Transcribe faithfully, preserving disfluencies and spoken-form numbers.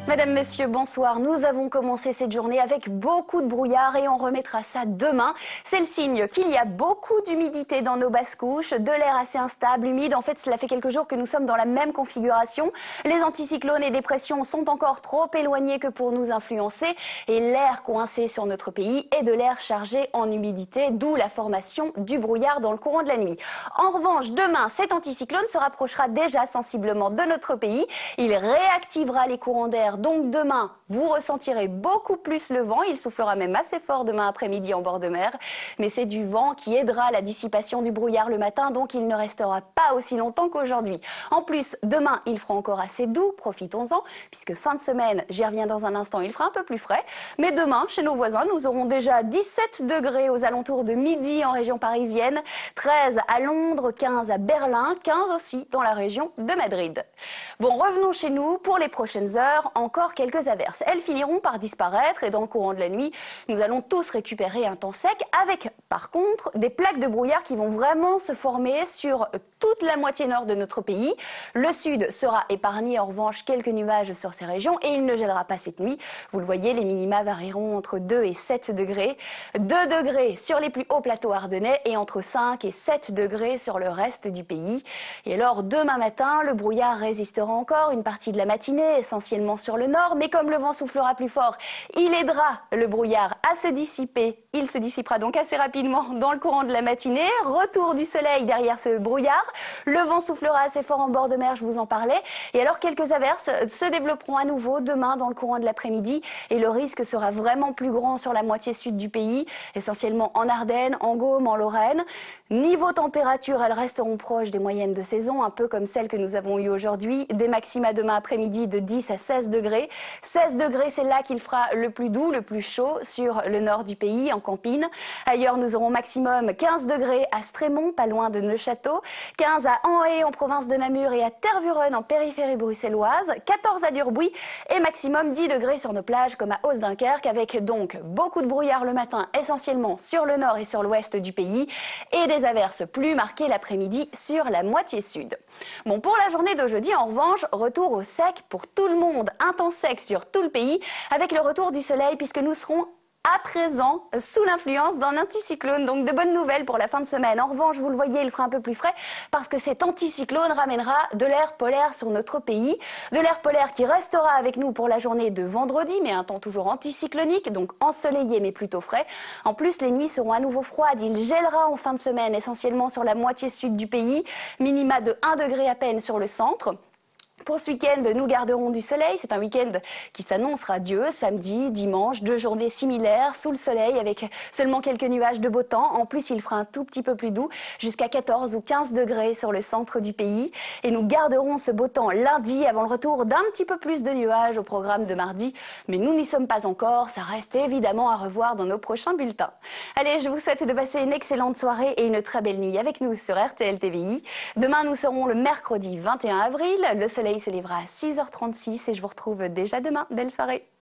Mesdames, Messieurs, bonsoir. Nous avons commencé cette journée avec beaucoup de brouillard et on remettra ça demain. C'est le signe qu'il y a beaucoup d'humidité dans nos basses couches, de l'air assez instable, humide. En fait, cela fait quelques jours que nous sommes dans la même configuration. Les anticyclones et dépressions sont encore trop éloignés que pour nous influencer et l'air coincé sur notre pays est de l'air chargé en humidité, d'où la formation du brouillard dans le courant de la nuit. En revanche, demain, cet anticyclone se rapprochera déjà sensiblement de notre pays. Il réactivera les courants d'air. Donc demain, vous ressentirez beaucoup plus le vent. Il soufflera même assez fort demain après-midi en bord de mer. Mais c'est du vent qui aidera la dissipation du brouillard le matin, donc il ne restera pas aussi longtemps qu'aujourd'hui. En plus, demain, il fera encore assez doux, profitons-en, puisque fin de semaine, j'y reviens dans un instant, il fera un peu plus frais. Mais demain, chez nos voisins, nous aurons déjà dix-sept degrés aux alentours de midi en région parisienne, treize à Londres, quinze à Berlin, quinze aussi dans la région de Madrid. Bon, revenons chez nous pour les prochaines heures. Encore quelques averses. Elles finiront par disparaître et dans le courant de la nuit, nous allons tous récupérer un temps sec avec, par contre, des plaques de brouillard qui vont vraiment se former sur toute la moitié nord de notre pays. Le sud sera épargné, en revanche, quelques nuages sur ces régions et il ne gèlera pas cette nuit. Vous le voyez, les minima varieront entre deux et sept degrés. deux degrés sur les plus hauts plateaux ardennais et entre cinq et sept degrés sur le reste du pays. Et alors, demain matin, le brouillard résistera encore une partie de la matinée, essentiellement sur le nord, mais comme le vent soufflera plus fort, il aidera le brouillard à se dissiper. Il se dissipera donc assez rapidement dans le courant de la matinée. Retour du soleil derrière ce brouillard. Le vent soufflera assez fort en bord de mer, je vous en parlais. Et alors quelques averses se développeront à nouveau demain dans le courant de l'après-midi. Et le risque sera vraiment plus grand sur la moitié sud du pays, essentiellement en Ardennes, en Gaume, en Lorraine. Niveau température, elles resteront proches des moyennes de saison, un peu comme celles que nous avons eues aujourd'hui. Des maxima demain après-midi de dix à seize degrés. seize degrés, c'est là qu'il fera le plus doux, le plus chaud sur le nord du pays, en Campine. Ailleurs, nous aurons maximum quinze degrés à Strémont, pas loin de Neufchâteau, quinze à Anhée en province de Namur et à Tervuren en périphérie bruxelloise, quatorze à Durbuy et maximum dix degrés sur nos plages comme à Oos-Dunkerque, avec donc beaucoup de brouillard le matin, essentiellement sur le nord et sur l'ouest du pays, et des averses plus marquées l'après-midi sur la moitié sud. Bon, pour la journée de jeudi, en revanche, retour au sec pour tout le monde, un temps sec sur tout le pays, avec le retour du soleil, puisque nous serons à présent sous l'influence d'un anticyclone. Donc de bonnes nouvelles pour la fin de semaine. En revanche, vous le voyez, il fera un peu plus frais parce que cet anticyclone ramènera de l'air polaire sur notre pays. De l'air polaire qui restera avec nous pour la journée de vendredi, mais un temps toujours anticyclonique, donc ensoleillé mais plutôt frais. En plus, les nuits seront à nouveau froides. Il gèlera en fin de semaine, essentiellement sur la moitié sud du pays. Minima de un degré à peine sur le centre. Pour ce week-end, nous garderons du soleil. C'est un week-end qui s'annonce radieux. Samedi, dimanche, deux journées similaires sous le soleil avec seulement quelques nuages de beau temps. En plus, il fera un tout petit peu plus doux, jusqu'à quatorze ou quinze degrés sur le centre du pays. Et nous garderons ce beau temps lundi avant le retour d'un petit peu plus de nuages au programme de mardi. Mais nous n'y sommes pas encore. Ça reste évidemment à revoir dans nos prochains bulletins. Allez, je vous souhaite de passer une excellente soirée et une très belle nuit avec nous sur R T L T V I. Demain, nous serons le mercredi vingt et un avril. Le soleil se lèvera à six heures trente-six et je vous retrouve déjà demain. Belle soirée.